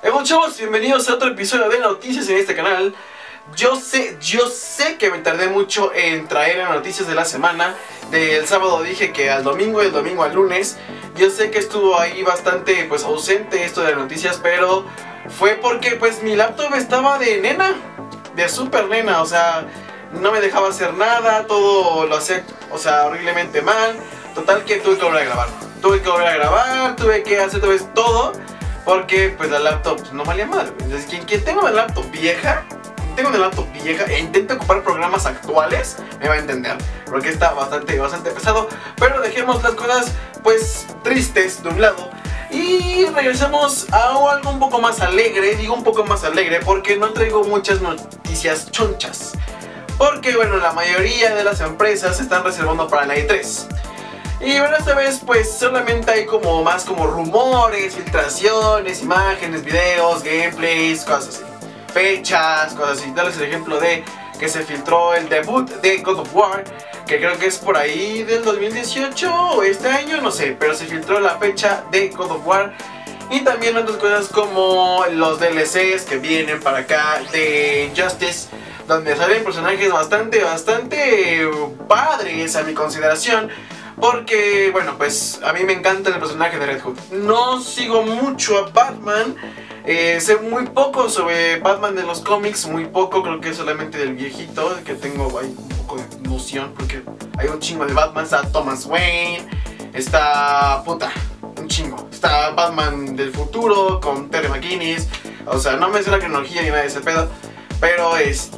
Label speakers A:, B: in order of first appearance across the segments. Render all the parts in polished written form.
A: Bueno, chavos, bienvenidos a otro episodio de noticias en este canal. Yo sé que me tardé mucho en traer las noticias de la semana. Del sábado dije que al domingo y del domingo al lunes. Yo sé que estuvo ahí bastante pues ausente esto de las noticias, pero fue porque pues mi laptop estaba de nena, de super nena, o sea, no me dejaba hacer nada, todo lo hacía, o sea, horriblemente mal. Total que tuve que volver a grabar. Tuve que hacer todo. Porque pues la laptop no valía madre. Entonces quien tenga una laptop vieja e intente ocupar programas actuales, me va a entender. Porque está bastante pesado. Pero dejemos las cosas pues tristes de un lado y regresamos a algo un poco más alegre. Digo un poco más alegre porque no traigo muchas noticias chonchas. Porque bueno, la mayoría de las empresas se están reservando para la E3. Y bueno, esta vez pues solamente hay más como rumores, filtraciones, imágenes, videos, gameplays, cosas así. Fechas, cosas así. Darles el ejemplo de que se filtró el debut de God of War, que creo que es por ahí del 2018 o este año, no sé. Pero se filtró la fecha de God of War. Y también otras cosas como los DLCs que vienen para acá de Injustice, donde salen personajes bastante padres a mi consideración. Porque, bueno, pues a mí me encanta el personaje de Red Hood. No sigo mucho a Batman. Sé muy poco sobre Batman de los cómics. Muy poco, creo que solamente del viejito. Que tengo ahí un poco de noción. Porque hay un chingo de Batman. Está Thomas Wayne. Está... un chingo. Está Batman del futuro con Terry McGinnis. O sea, no me sé la cronología ni nada de ese pedo. Pero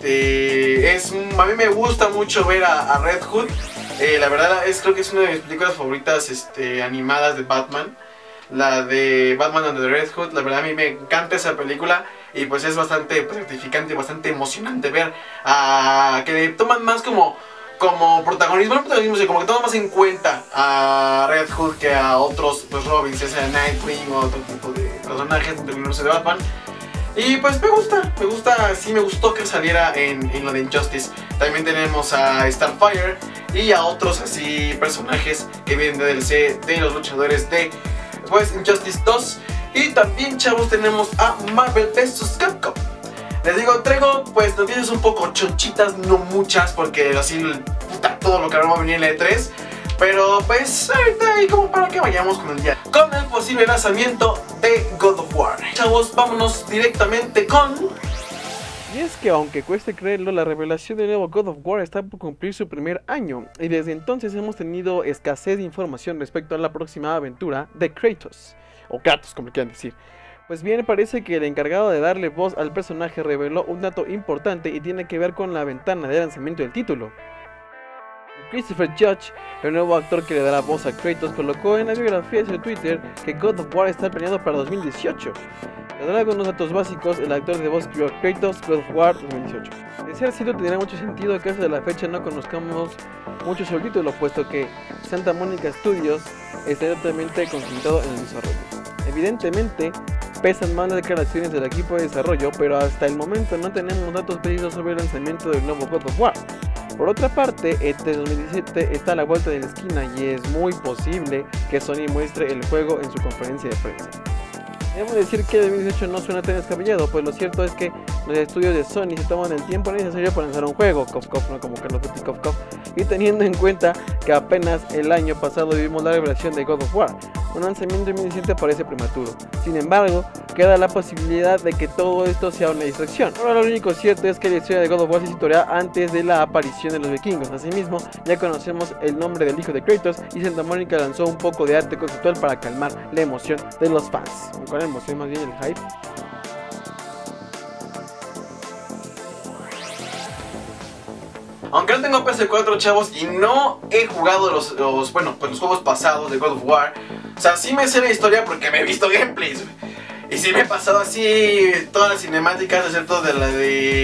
A: a mí me gusta mucho ver a Red Hood. La verdad creo que es una de mis películas favoritas animadas de Batman. La de Batman and the Red Hood. La verdad a mí me encanta esa película. Y pues es bastante gratificante y bastante emocionante ver que le toman más como protagonismo. No protagonismo, sino como que toman más en cuenta a Red Hood que a otros pues Robins, ya sea Nightwing o otro tipo de personajes del universo de Batman. Y pues me gustó que saliera en lo de Injustice. También tenemos a Starfire y a otros así personajes que vienen de DLC de los luchadores de pues Injustice 2. Y también, chavos, tenemos a Marvel vs Capcom. Les digo, traigo pues noticias un poco chonchitas, no muchas, porque así todo lo que va a venir en la E3. Pero pues ahorita ahí como para que vayamos con el posible lanzamiento de God of War. Chavos, vámonos directamente con...
B: Y es que aunque cueste creerlo, la revelación del nuevo God of War está por cumplir su primer año. Y desde entonces hemos tenido escasez de información respecto a la próxima aventura de Kratos. O Kratos, como quieran decir. Pues bien, parece que el encargado de darle voz al personaje reveló un dato importante y tiene que ver con la ventana de lanzamiento del título. Christopher Judge, el nuevo actor que le dará voz a Kratos, colocó en la biografía de su Twitter que God of War está planeado para 2018. Le dará algunos datos básicos: el actor de voz creó Kratos, God of War 2018. De ser cierto, tendrá mucho sentido que hasta de la fecha no conozcamos mucho sobre el título, puesto que Santa Monica Studios está totalmente concentrado en el desarrollo. Evidentemente, pesan más las declaraciones del equipo de desarrollo, pero hasta el momento no tenemos datos precisos sobre el lanzamiento del nuevo God of War. Por otra parte, este 2017 está a la vuelta de la esquina y es muy posible que Sony muestre el juego en su conferencia de prensa. Debo decir que el 2018 no suena tan descabellado, pues lo cierto es que los estudios de Sony se toman el tiempo necesario para lanzar un juego, no como Call of Duty, y teniendo en cuenta que apenas el año pasado vivimos la revelación de God of War, un lanzamiento en 2017 parece prematuro. Sin embargo, queda la posibilidad de que todo esto sea una distracción. Ahora lo único cierto es que la historia de God of War se situaría antes de la aparición de los vikingos. Asimismo, ya conocemos el nombre del hijo de Kratos y Santa Mónica lanzó un poco de arte conceptual para calmar la emoción de los fans. ¿Cuál es la emoción? Más bien el hype.
A: Aunque no tengo PS4, chavos, y no he jugado los juegos pasados de God of War. O sea, sí me sé la historia porque me he visto gameplays. Y sí me he pasado así todas las cinemáticas, excepto de las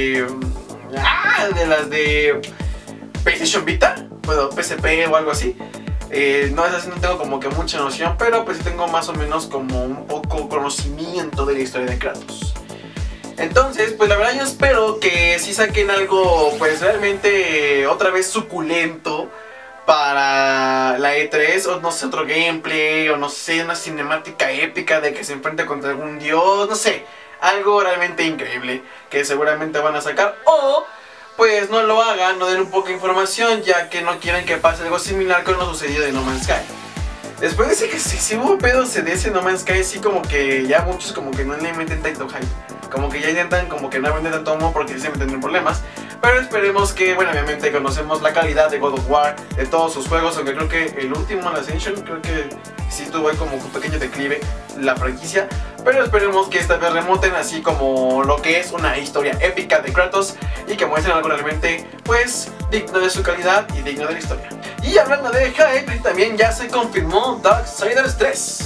A: de PlayStation Vita, bueno, PSP o algo así. No es así, no tengo como que mucha noción, pero pues sí tengo más o menos como un poco conocimiento de la historia de Kratos. Entonces, pues la verdad yo espero que sí saquen algo pues realmente otra vez suculento para la E3, o no sé, otro gameplay, o no sé, una cinemática épica de que se enfrenta contra algún dios, no sé, algo realmente increíble que seguramente van a sacar, o pues no lo hagan, no den un poco de información, ya que no quieren que pase algo similar con lo sucedido de No Man's Sky. Después de ese que si hubo pedos de ese No Man's Sky, sí como que ya muchos como que no le meten tanto hype, como que ya intentan como que no venden tanto humo porque sí se meten en problemas. Pero esperemos que, bueno, obviamente conocemos la calidad de God of War, de todos sus juegos, aunque creo que el último, el Ascension, creo que sí tuvo ahí como un pequeño declive la franquicia. Pero esperemos que esta vez remonten así como lo que es una historia épica de Kratos y que muestren algo realmente, pues, digno de su calidad y digno de la historia. Y hablando de hype, también ya se confirmó Darksiders 3.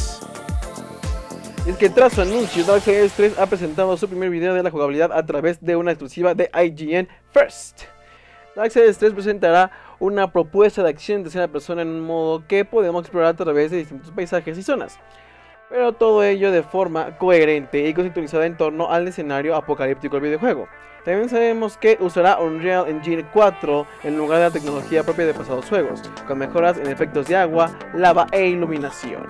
B: Y es que tras su anuncio, Darksiders 3 ha presentado su primer video de la jugabilidad a través de una exclusiva de IGN First. Darksiders 3 presentará una propuesta de acción en tercera persona en un modo que podemos explorar a través de distintos paisajes y zonas, pero todo ello de forma coherente y conceptualizada en torno al escenario apocalíptico del videojuego. También sabemos que usará Unreal Engine 4 en lugar de la tecnología propia de pasados juegos, con mejoras en efectos de agua, lava e iluminación.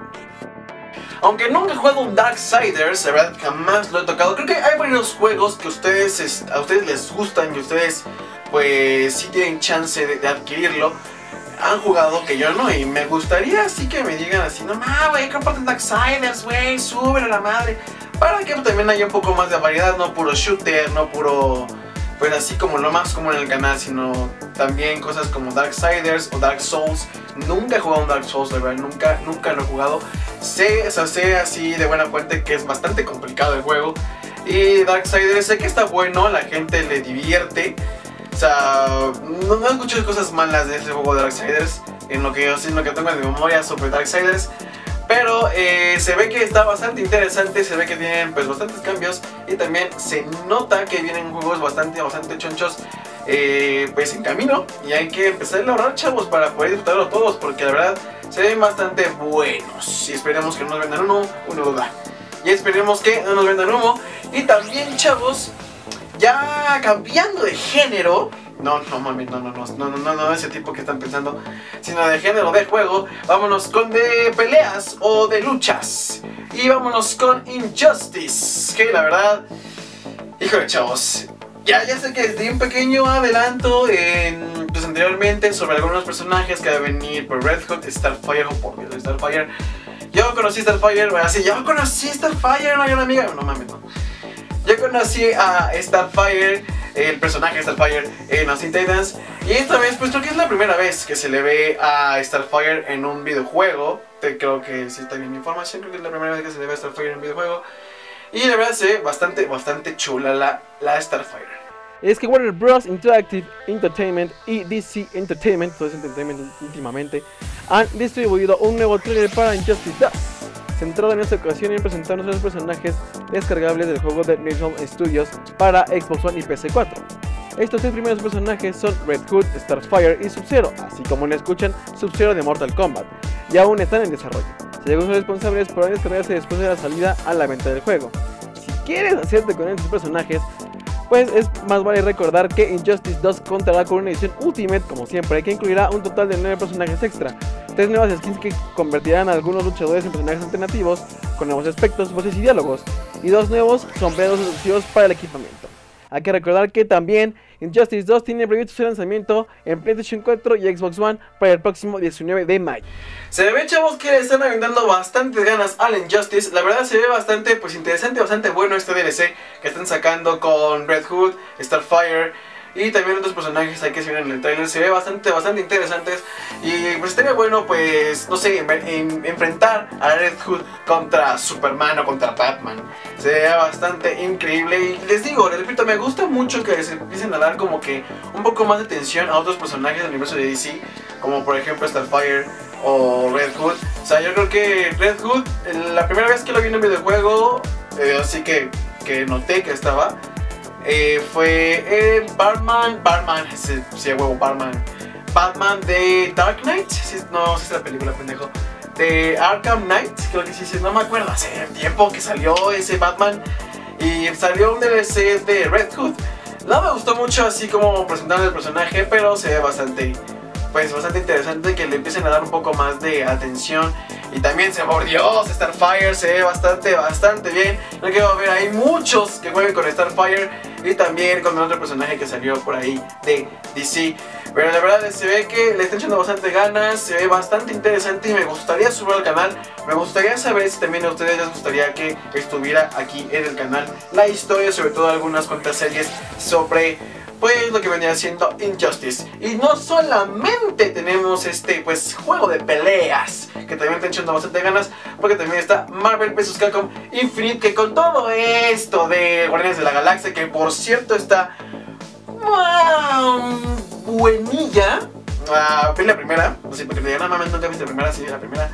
A: Aunque nunca he jugado un Darksiders, la verdad jamás lo he tocado. Creo que hay varios juegos que a ustedes les gustan y ustedes pues sí tienen chance de adquirirlo. Han jugado que yo no, y me gustaría así que me digan así: no mames, güey, cómprate un Darksiders, güey, súbelo a la madre. Para que también haya un poco más de variedad, no puro shooter, no puro, pues así como lo más común en el canal, sino también cosas como Darksiders o Dark Souls. Nunca he jugado un Dark Souls, la verdad, nunca lo he jugado. Sé así de buena fuente que es bastante complicado el juego. Y Darksiders sé que está bueno, la gente le divierte. O sea, no escucho cosas malas de ese juego de Darksiders en lo que tengo en mi memoria sobre Darksiders. Pero se ve que está bastante interesante, se ve que tienen pues bastantes cambios y también se nota que vienen juegos bastante chonchos pues en camino, y hay que empezar a elaborar, chavos, para poder disfrutarlo todos, porque la verdad se ven bastante buenos y esperemos que no nos vendan uno duda. Y esperemos que no nos vendan humo. Y también, chavos, ya cambiando de género, no mami, no ese tipo que están pensando, sino de género de juego, vámonos con de peleas o de luchas. Y vámonos con Injustice, que la verdad, híjole, chavos, ya sé que di un pequeño adelanto pues anteriormente sobre algunos personajes que va a venir por Red Hood, Starfire, oh por Dios, Starfire. Yo conocí Starfire, bueno, sí, yo conocí Starfire, no hay una amiga, no mames, no. Yo conocí a Starfire, el personaje de Starfire en los Teen Titans, y esta vez pues creo que es la primera vez que se le ve a Starfire en un videojuego. Creo que si está bien mi información, creo que es la primera vez que se le ve a Starfire en un videojuego. Y la verdad se ve bastante chula la Starfire.
B: Es que Warner Bros. Interactive Entertainment y DC Entertainment, todo es Entertainment últimamente, han distribuido un nuevo trailer para Injustice 2, centrado en esta ocasión en presentar los personajes descargables del juego de NetherRealm Studios para Xbox One y PC4. Estos tres primeros personajes son Red Hood, Starfire y Sub-Zero, así como lo escuchan, Sub-Zero de Mortal Kombat, y aún están en desarrollo. Según sus responsables, podrán descargarse después de la salida a la venta del juego. Si quieres hacerte con estos personajes, pues es más vale recordar que Injustice 2 contará con una edición Ultimate, como siempre, que incluirá un total de 9 personajes extra, 3 nuevas skins que convertirán a algunos luchadores en personajes alternativos, con nuevos aspectos, voces y diálogos, y 2 nuevos sombreros exclusivos para el equipamiento. Hay que recordar que también Injustice 2 tiene previsto su lanzamiento en PlayStation 4 y Xbox One para el próximo 19 de mayo.
A: Se ve, chavos, que le están aventando bastantes ganas al Injustice. La verdad se ve bastante pues interesante, bastante bueno este DLC que están sacando con Red Hood, Starfire y también otros personajes ahí que se ven en el trailer. Se ve bastante interesantes, y pues estaría bueno, pues no sé, enfrentar a Red Hood contra Superman o contra Batman. Se ve bastante increíble, y les repito, me gusta mucho que se empiecen a dar como que un poco más de atención a otros personajes del universo de DC, como por ejemplo Starfire o Red Hood. O sea, yo creo que Red Hood, la primera vez que lo vi en un videojuego, así que noté que estaba, fue Batman, Batman de Dark Knight, no sé si es la película, pendejo, de Arkham Knight, creo que sí, no me acuerdo, hace tiempo que salió ese Batman, y salió un DLC de Red Hood. No me gustó mucho así como presentaron el personaje, pero se ve pues bastante interesante que le empiecen a dar un poco más de atención. Y también se mordió Starfire, se ve bastante bien. No quiero ver, hay muchos que jueguen con Starfire y también con otro personaje que salió por ahí de DC. Pero la verdad se ve que le están echando bastante ganas, se ve bastante interesante y me gustaría subir al canal. Me gustaría saber si también a ustedes les gustaría que estuviera aquí en el canal la historia, sobre todo algunas cuantas series sobre pues lo que venía siendo Injustice. Y no solamente tenemos este pues juego de peleas, que también está echando bastante ganas, porque también está Marvel vs. Capcom Infinite, que con todo esto de Guardianes de la Galaxia, que por cierto está buenilla. Vi la primera, no sé, porque me digan, no mames, nunca viste la primera, sí, la primera.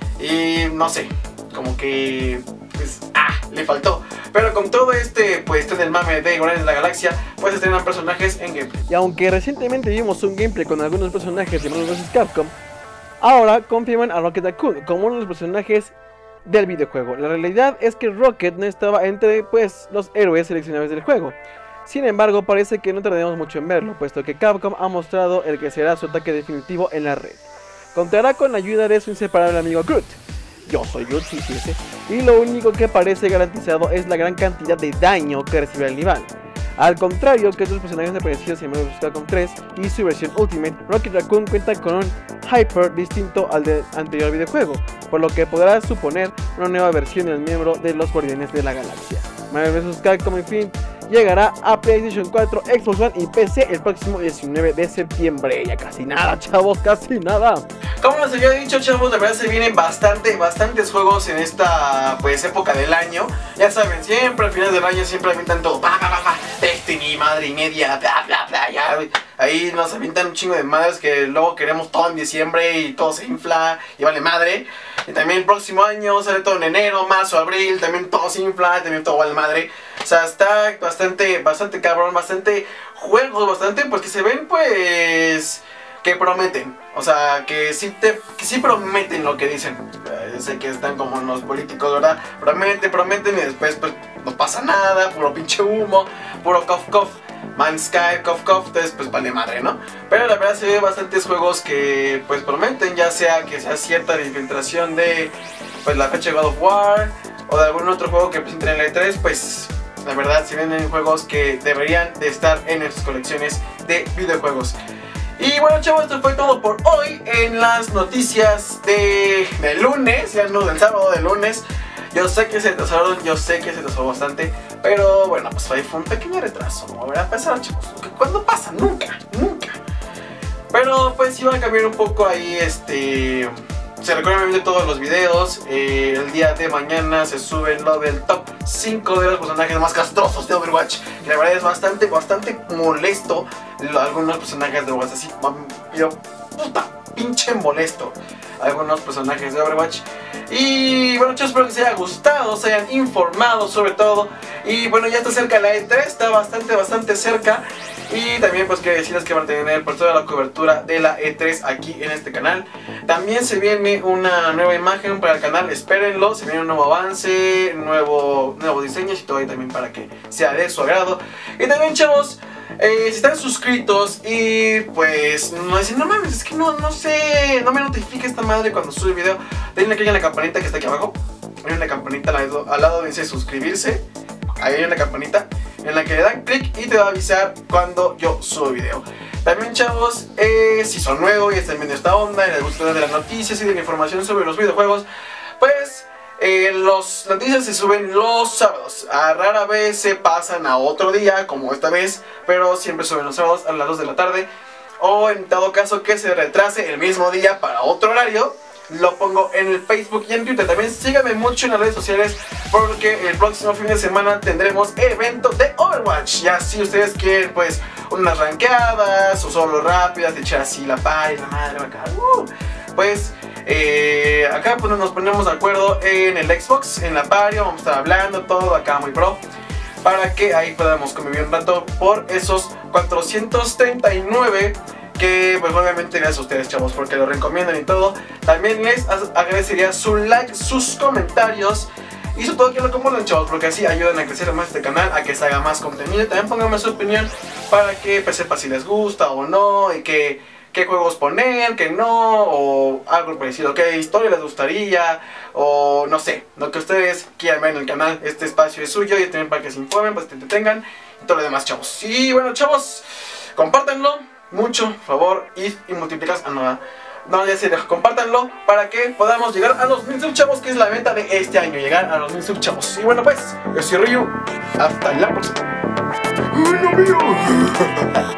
A: Y no sé, como que pues, le faltó. Pero con todo pues está en el mame de Guardianes de la Galaxia, pues estrenan personajes en gameplay.
B: Y aunque recientemente vimos un gameplay con algunos personajes de Marvel vs. Capcom, ahora confirman a Rocket Raccoon como uno de los personajes del videojuego. La realidad es que Rocket no estaba entre pues los héroes seleccionables del juego. Sin embargo, parece que no tardaremos mucho en verlo, puesto que Capcom ha mostrado el que será su ataque definitivo en la red. Contará con la ayuda de su inseparable amigo Groot. Yo soy Groot, sí, y lo único que parece garantizado es la gran cantidad de daño que recibe el rival. Al contrario que otros personajes aparecidos en Marvel vs. Capcom 3 y su versión Ultimate, Rocket Raccoon cuenta con un hyper distinto al del anterior videojuego, por lo que podrá suponer una nueva versión del miembro de los Guardianes de la Galaxia. Marvel vs. Capcom Infinite llegará a PlayStation 4, Xbox One y PC el próximo 19 de septiembre. Ya casi nada, chavos, casi nada.
A: Como les había dicho, chavos, la verdad se vienen bastantes juegos en esta pues época del año. Ya saben, siempre al final del año siempre avientan todo, Destiny, madre y media, ya. Ahí nos avientan un chingo de madres que luego queremos todo en diciembre y todo se infla y vale madre. Y también el próximo año sale todo en enero, marzo, abril, también todo se infla, también todo vale madre. O sea, está bastante cabrón, bastante juegos, bastante pues que se ven pues que prometen. O sea, que sí prometen lo que dicen. Yo sé que están como los políticos, ¿verdad? Prometen y después pues no pasa nada, puro pinche humo, puro cough. Mansky, cough, entonces pues vale madre, ¿no? Pero la verdad se ve bastantes juegos que pues prometen, ya sea que sea cierta la infiltración de pues la fecha de God of War o de algún otro juego que presenten en la E3, pues la verdad se vienen juegos que deberían de estar en nuestras colecciones de videojuegos. Y bueno, chavos, esto fue todo por hoy en las noticias de lunes, ya no del sábado, de lunes. Yo sé que se atrasaron, yo sé que se atrasó bastante, pero bueno, pues ahí fue un pequeño retraso, ¿no? ¿Verdad? Pasar, chicos, ¿cuándo pasa? Nunca. Pero pues iba a cambiar un poco ahí, se recuerdan de todos los videos. El día de mañana se sube lo del top 5 de los personajes más castrosos de Overwatch. Que la verdad es bastante molesto algunos personajes de Overwatch, así, pero puta, pinche molesto algunos personajes de Overwatch. Y bueno, chicos, espero que les haya gustado, se hayan informado sobre todo. Y bueno, ya está cerca la E3, está bastante cerca. Y también pues quiero decirles que van a tener por toda la cobertura de la E3 aquí en este canal. También se viene una nueva imagen para el canal, espérenlo. Se viene un nuevo avance, nuevo diseño y todo ahí también para que sea de su agrado. Y también, chavos, si están suscritos y pues no dicen, no mames, es que no sé, no me notifica esta madre cuando sube el video, denle click en la campanita que está aquí abajo. Hay una campanita al lado donde dice suscribirse. Ahí hay una campanita en la que le dan clic y te va a avisar cuando yo subo video. También, chavos, si son nuevos y están viendo esta onda y les gusta de las noticias y de la información sobre los videojuegos, pues las noticias se suben los sábados. Rara vez se pasan a otro día como esta vez, pero siempre suben los sábados a las 2 de la tarde. O en todo caso que se retrase el mismo día para otro horario, lo pongo en el Facebook y en Twitter. También síganme mucho en las redes sociales, porque el próximo fin de semana tendremos evento de Overwatch. Ya si ustedes quieren pues unas rankeadas o solo rápidas, de echar así la party, la madre acá, pues acá pues nos ponemos de acuerdo en el Xbox, en la party, vamos a estar hablando todo acá muy pro, para que ahí podamos convivir un rato por esos 439. Que pues obviamente gracias a ustedes, chavos, porque lo recomiendan y todo. También les agradecería su like, sus comentarios y sobre todo que lo compartan, chavos, porque así ayudan a crecer más este canal, a que se haga más contenido. También pónganme su opinión para que pues sepa si les gusta o no, y que qué juegos poner, qué no, o algo parecido, qué historia les gustaría, o no sé, lo que ustedes quieran ver en el canal. Este espacio es suyo y también para que se informen, para que se entretengan y todo lo demás, chavos. Y bueno, chavos, compártanlo mucho, por favor, y multiplicas. No, ya sé, compártanlo para que podamos llegar a los 1000 subs, chavos, que es la meta de este año, llegar a los 1000 subs, chavos. Y bueno, pues, yo soy Ryu, hasta la próxima. ¡No, mío!